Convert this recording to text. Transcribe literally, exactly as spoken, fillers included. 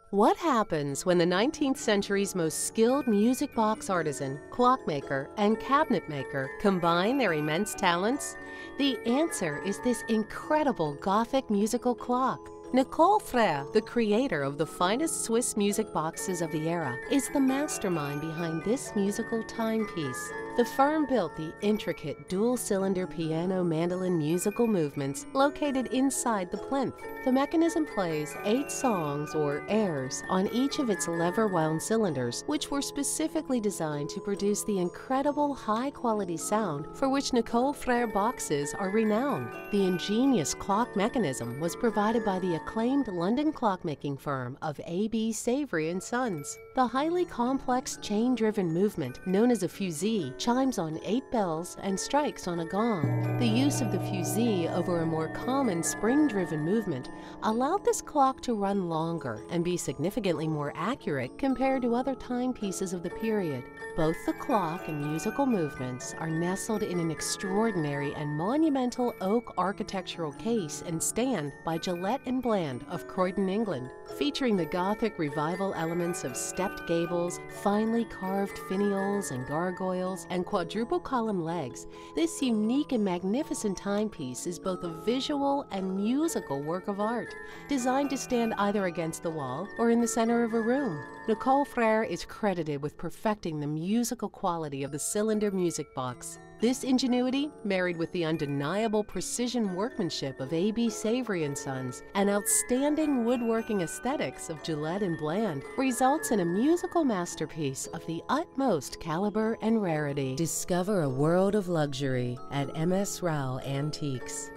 What happens when the nineteenth century's most skilled music box artisan, clockmaker, and cabinet maker combine their immense talents? The answer is this incredible Gothic musical clock. Nicole, the creator of the finest Swiss music boxes of the era, is the mastermind behind this musical timepiece. The firm built the intricate dual-cylinder piano mandolin musical movements located inside the plinth. The mechanism plays eight songs or airs on each of its lever-wound cylinders, which were specifically designed to produce the incredible high-quality sound for which Nicole Frère boxes are renowned. The ingenious clock mechanism was provided by the acclaimed London clockmaking firm of A B Savory and Sons. The highly complex chain-driven movement, known as a fusee, chimes on eight bells and strikes on a gong. The use of the fusee over a more common spring-driven movement allowed this clock to run longer and be significantly more accurate compared to other timepieces of the period. Both the clock and musical movements are nestled in an extraordinary and monumental oak architectural case and stand by Gillett and Bland of Croydon, England. Featuring the Gothic revival elements of stepped gables, finely carved finials and gargoyles, and quadruple column legs, this unique and magnificent timepiece is both a visual and musical work of art, designed to stand either against the wall or in the center of a room. Nicole Frère is credited with perfecting the musical quality of the cylinder music box. This ingenuity, married with the undeniable precision workmanship of A B Savory and Sons and outstanding woodworking aesthetics of Gillett and Bland, results in a musical masterpiece of the utmost caliber and rarity. Discover a world of luxury at M S Rao Antiques.